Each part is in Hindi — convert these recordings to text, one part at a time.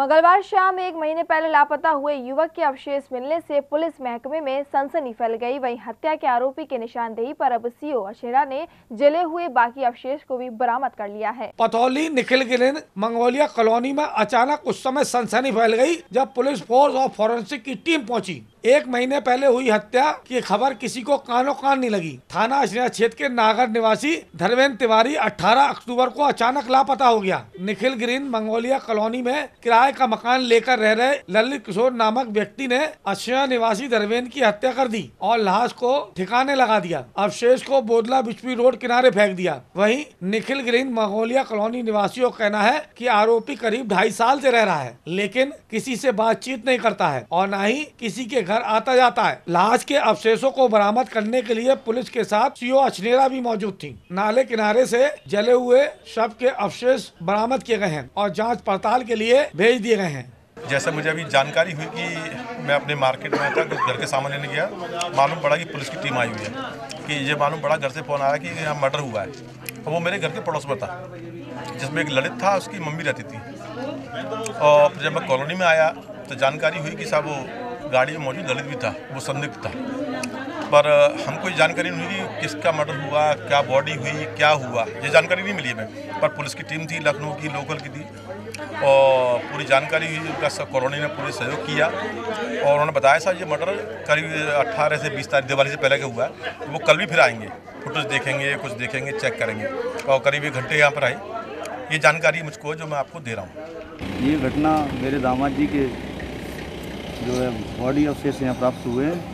मंगलवार शाम 1 महीने पहले लापता हुए युवक के अवशेष मिलने से पुलिस महकमे में सनसनी फैल गई। वहीं हत्या के आरोपी की निशानदेही पर अब सीओ अछनेरा ने जले हुए बाकी अवशेष को भी बरामद कर लिया है। Pathauli Nikhil green Mongolia colony में अचानक उस समय सनसनी फैल गई जब पुलिस फोर्स और फॉरेंसिक की टीम पहुंची। 1 महीने पहले हुई हत्या की खबर किसी को कानो कान नहीं लगी। थाना अछनेरा क्षेत्र के नागर निवासी धर्मेंद्र तिवारी 18 अक्टूबर को अचानक लापता हो गया। निखिल ग्रीन मंगोलिया कॉलोनी में किराए का मकान लेकर रह रहे ललित किशोर नामक व्यक्ति ने अछनेरा निवासी धर्मेंद्र की हत्या कर दी और लाश को ठिकाने लगा दिया। अवशेष को बोदला बिचपी रोड किनारे फेंक दिया। वहीं निखिल ग्रीन मंगोलिया कॉलोनी निवासियों का कहना है कि आरोपी करीब 2.5 साल से रह रहा है, लेकिन किसी से बातचीत नहीं करता है और न ही किसी के घर आता जाता है। लाश के अवशेषों को बरामद करने के लिए पुलिस के साथ सीओ अछनेरा भी मौजूद थी। नाले किनारे से जले हुए शव के अवशेष बरामद किए गए हैं और जांच पड़ताल के लिए भेज दिए गए हैं। जैसे मुझे अभी जानकारी हुई कि मैं अपने मार्केट में था, कुछ घर के सामान लेने गया, मालूम पड़ा कि पुलिस की टीम आई हुई है। कि ये मालूम पड़ा, घर से फोन आया कि यहाँ मर्डर हुआ है। और वो मेरे घर के पड़ोस में था, जिसमें एक ललित था, उसकी मम्मी रहती थी। और जब मैं कॉलोनी में आया तो जानकारी हुई कि साहब वो गाड़ी में मौजूद ललित भी था, वो संदिग्ध था। पर हमको ये जानकारी नहीं हुई कि किसका मर्डर हुआ, क्या बॉडी हुई, क्या हुआ, ये जानकारी नहीं मिली हमें। पर पुलिस की टीम थी, लखनऊ की लोकल की थी, और पूरी जानकारी हुई। उनका सब कॉलोनी ने पूरे सहयोग किया और उन्होंने बताया साहब ये मर्डर करीब 18 से 20 तारीख दिवाली से पहले का हुआ है। वो कल भी फिर आएंगे, फुटेज देखेंगे, कुछ देखेंगे, चेक करेंगे। और करीब 1 घंटे यहाँ पर आई। ये जानकारी मुझको जो मैं आपको दे रहा हूँ। ये घटना मेरे दामाद जी के जो है बॉडी अवशेष यहाँ प्राप्त हुए हैं।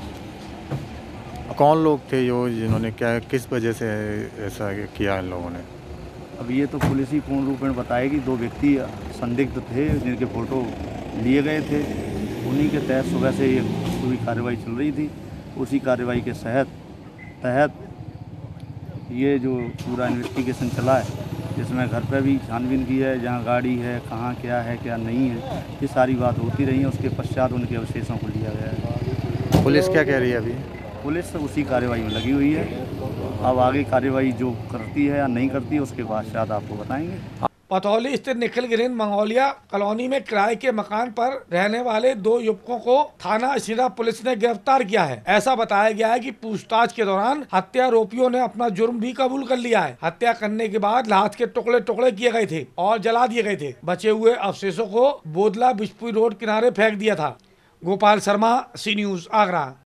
कौन लोग थे जिन्होंने क्या, किस वजह से ऐसा किया इन लोगों ने? अब ये तो पुलिस ही पूर्ण रूप में बताएगी। 2 व्यक्ति संदिग्ध थे जिनके फोटो लिए गए थे, उन्हीं के तहत सुबह से ये पूरी कार्रवाई चल रही थी। उसी कार्रवाई के तहत ये जो पूरा इन्वेस्टिगेशन चला है, जिसमें घर पर भी छानबीन की है, जहाँ गाड़ी है, कहाँ क्या है क्या नहीं है, ये सारी बात होती रही है। उसके पश्चात उनके अवशेषों को लिया गया है। पुलिस क्या कह रही है अभी? पुलिस उसी कार्रवाई में लगी हुई है। अब आगे कार्रवाई जो करती है या नहीं करती है उसके बाद शायद आपको बताएंगे। पथौली स्थित निखिल ग्रीन मंगोलिया कॉलोनी में किराए के मकान पर रहने वाले 2 युवकों को थाना अछनेरा पुलिस ने गिरफ्तार किया है। ऐसा बताया गया है कि पूछताछ के दौरान हत्यारोपियों ने अपना जुर्म भी कबूल कर लिया है। हत्या करने के बाद लाश के टुकड़े टुकड़े किए गए थे और जला दिए गए थे। बचे हुए अवशेषों को बोदला बिचपी रोड किनारे फेंक दिया था। Gopal Sharma, C news, Agra.